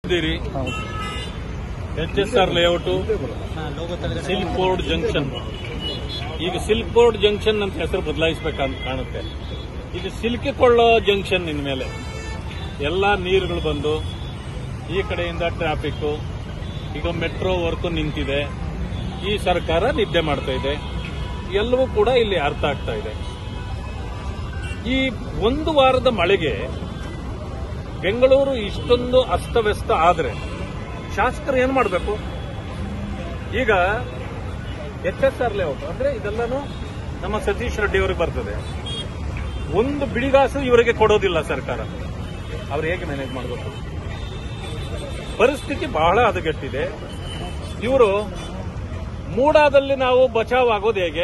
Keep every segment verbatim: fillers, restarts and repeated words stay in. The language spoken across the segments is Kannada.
H S R layout silk board junction. ಈಗ ಸಿಲ್ಕ್ ಬೋರ್ಡ್ ಜಂಕ್ಷನ್ ಅಂತ ಹೆಸರು ಬದಲಾಯಿಸಬೇಕಂತ ಕಾಣುತ್ತೆ. ಇದು ಸಿಲುಕಿಕೊಳ್ಳೋ ಜಂಕ್ಷನ್. ಇನ್ಮೇಲೆ ಎಲ್ಲ ನೀರುಗಳು ಬಂದು ಈ ಕಡೆಯಿಂದ ಟ್ರಾಫಿಕ್, ಈಗ ಮೆಟ್ರೋ ವರ್ಕ್ ನಿಂತಿದೆ. ಈ ಸರ್ಕಾರ ನಿದ್ದೆ ಮಾಡ್ತಾ ಇದೆ. ಎಲ್ಲವೂ ಕೂಡ ಇಲ್ಲಿ ಅರ್ಥ ಆಗ್ತಾ ಇದೆ. ಈ ಒಂದು ವಾರದ ಮಳೆಗೆ ಬೆಂಗಳೂರು ಇಷ್ಟೊಂದು ಅಸ್ತವ್ಯಸ್ತ ಆದ್ರೆ ಶಾಸಕರು ಏನ್ ಮಾಡಬೇಕು? ಈಗ ಎಚ್ ಎಸ್ ಆರ್ ಲೇಔಟ್ ಅಂದ್ರೆ ಇದೆಲ್ಲಾನು ನಮ್ಮ ಸತೀಶ್ ರೆಡ್ಡಿ ಅವರಿಗೆ ಬರ್ತದೆ. ಒಂದು ಬಿಡಿಗಾಸು ಇವರಿಗೆ ಕೊಡೋದಿಲ್ಲ ಸರ್ಕಾರ. ಅವ್ರು ಹೇಗೆ ಮ್ಯಾನೇಜ್ ಮಾಡಬೇಕು? ಪರಿಸ್ಥಿತಿ ಬಹಳ ಹದಗೆಟ್ಟಿದೆ. ಇವರು ಮೂಡಾದಲ್ಲಿ ನಾವು ಬಚಾವ್ ಆಗೋದು ಹೇಗೆ,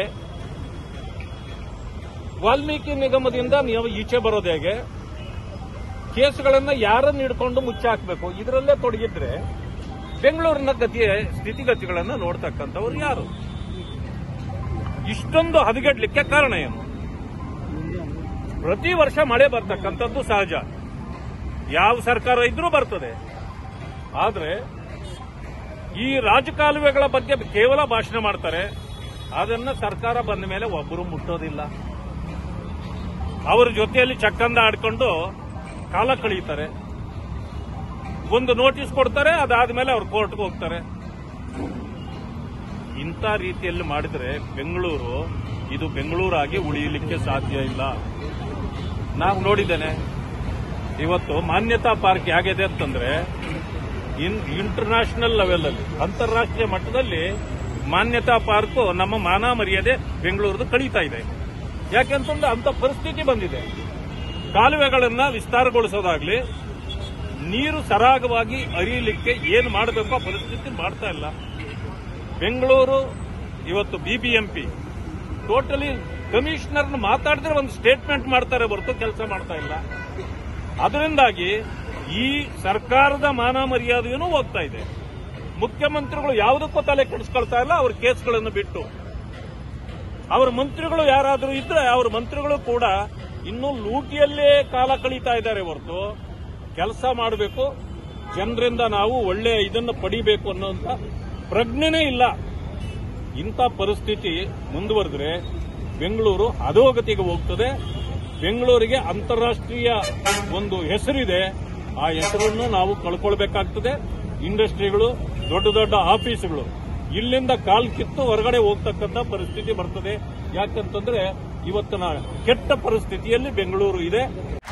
ವಾಲ್ಮೀಕಿ ನಿಗಮದಿಂದ ನೀವು ಈಚೆ ಬರೋದು ಹೇಗೆ, ಕೇಸ್ಗಳನ್ನ ಯಾರನ್ನು ಹಿಡ್ಕೊಂಡು ಮುಚ್ಚಾಕಬೇಕು, ಇದರಲ್ಲೇ ತೊಡಗಿದ್ರೆ ಬೆಂಗಳೂರಿನ ಗತಿಯ ಸ್ಥಿತಿಗತಿಗಳನ್ನು ನೋಡ್ತಕ್ಕಂಥವ್ರು ಯಾರು? ಇಷ್ಟೊಂದು ಹದಗೆಡ್ಲಿಕ್ಕೆ ಕಾರಣ ಏನು? ಪ್ರತಿ ವರ್ಷ ಮಳೆ ಬರ್ತಕ್ಕಂಥದ್ದು ಸಹಜ, ಯಾವ ಸರ್ಕಾರ ಇದ್ರೂ ಬರ್ತದೆ. ಆದ್ರೆ ಈ ರಾಜಕಾಲುವೆಗಳ ಬಗ್ಗೆ ಕೇವಲ ಭಾಷಣ ಮಾಡ್ತಾರೆ. ಅದನ್ನ ಸರ್ಕಾರ ಬಂದ ಮೇಲೆ ಒಬ್ಬರು ಮುಟ್ಟೋದಿಲ್ಲ. ಅವರ ಜೊತೆಯಲ್ಲಿ ಚಕ್ಕಂದ ಆಡ್ಕೊಂಡು ಕಾಲ ಕಳೀತಾರೆ. ಒಂದು ನೋಟಿಸ್ ಕೊಡ್ತಾರೆ, ಅದಾದ್ಮೇಲೆ ಅವ್ರು ಕೋರ್ಟ್ಗೆ ಹೋಗ್ತಾರೆ. ಇಂಥ ರೀತಿಯಲ್ಲಿ ಮಾಡಿದ್ರೆ ಬೆಂಗಳೂರು ಇದು ಬೆಂಗಳೂರಾಗಿ ಉಳಿಯಲಿಕ್ಕೆ ಸಾಧ್ಯ ಇಲ್ಲ. ನಾವು ನೋಡಿದ್ದೇನೆ ಇವತ್ತು ಮಾನ್ಯತಾ ಪಾರ್ಕ್ ಹೇಗಿದೆ ಅಂತಂದ್ರೆ ಇನ್ ಇಂಟರ್ನ್ಯಾಷನಲ್ ಲೆವೆಲ್ ಅಲ್ಲಿ, ಅಂತಾರಾಷ್ಟ್ರೀಯ ಮಟ್ಟದಲ್ಲಿ ಮಾನ್ಯತಾ ಪಾರ್ಕ್ ನಮ್ಮ ಮಾನ ಮರ್ಯಾದೆ ಬೆಂಗಳೂರದು ಕಳೀತಾ ಇದೆ. ಯಾಕೆಂತಂದ್ರೆ ಅಂತ ಪರಿಸ್ಥಿತಿ ಬಂದಿದೆ. ಕಾಲುವೆಗಳನ್ನ ವಿಸ್ತಾರಗೊಳಿಸೋದಾಗ್ಲಿ, ನೀರು ಸರಾಗವಾಗಿ ಹರಿಯಲಿಕ್ಕೆ ಏನು ಮಾಡಬೇಕು ಆ ಪರಿಸ್ಥಿತಿ ಮಾಡ್ತಾ ಇಲ್ಲ ಬೆಂಗಳೂರು. ಇವತ್ತು ಬಿಬಿಎಂಪಿ ಟೋಟಲಿ ಕಮಿಷನರ್ ಮಾತಾಡಿದ್ರೆ ಒಂದು ಸ್ಟೇಟ್ಮೆಂಟ್ ಮಾಡ್ತಾರೆ ಹೊರತು ಕೆಲಸ ಮಾಡ್ತಾ ಇಲ್ಲ. ಅದರಿಂದಾಗಿ ಈ ಸರ್ಕಾರದ ಮಾನ ಮರ್ಯಾದೆಯೂ ಹೋಗ್ತಾ ಇದೆ. ಮುಖ್ಯಮಂತ್ರಿಗಳು ಯಾವುದಕ್ಕೂ ತಲೆ ಕೆಡಿಸ್ಕೊಳ್ತಾ ಇಲ್ಲ. ಅವ್ರ ಕೇಸ್ಗಳನ್ನು ಬಿಟ್ಟು ಅವರ ಮಂತ್ರಿಗಳು ಯಾರಾದರೂ ಇದ್ರೆ ಅವ್ರ ಮಂತ್ರಿಗಳು ಕೂಡ ಇನ್ನೂ ಲೂಟಿಯಲ್ಲೇ ಕಾಲ ಕಳೀತಾ ಇದ್ದಾರೆ ಹೊರತು ಕೆಲಸ ಮಾಡಬೇಕು, ಜನರಿಂದ ನಾವು ಒಳ್ಳೆ ಇದನ್ನು ಪಡಿಬೇಕು ಅನ್ನೋಂಥ ಪ್ರಜ್ಞೆನೇ ಇಲ್ಲ. ಇಂಥ ಪರಿಸ್ಥಿತಿ ಮುಂದುವರೆದ್ರೆ ಬೆಂಗಳೂರು ಅಧೋಗತಿಗೆ ಹೋಗ್ತದೆ. ಬೆಂಗಳೂರಿಗೆ ಅಂತಾರಾಷ್ಟ್ರೀಯ ಒಂದು ಹೆಸರಿದೆ, ಆ ಹೆಸರನ್ನು ನಾವು ಕಳ್ಕೊಳ್ಬೇಕಾಗ್ತದೆ. ಇಂಡಸ್ಟ್ರಿಗಳು, ದೊಡ್ಡ ದೊಡ್ಡ ಆಫೀಸ್ಗಳು ಇಲ್ಲಿಂದ ಕಾಲ್ ಕಿತ್ತು ಹೊರಗಡೆ ಹೋಗ್ತಕ್ಕಂಥ ಪರಿಸ್ಥಿತಿ ಬರ್ತದೆ. ಯಾಕಂತಂದ್ರೆ ಇವತ್ತಿನ ಕೆಟ್ಟ ಪರಿಸ್ಥಿತಿಯಲ್ಲಿ ಬೆಂಗಳೂರು ಇದೆ.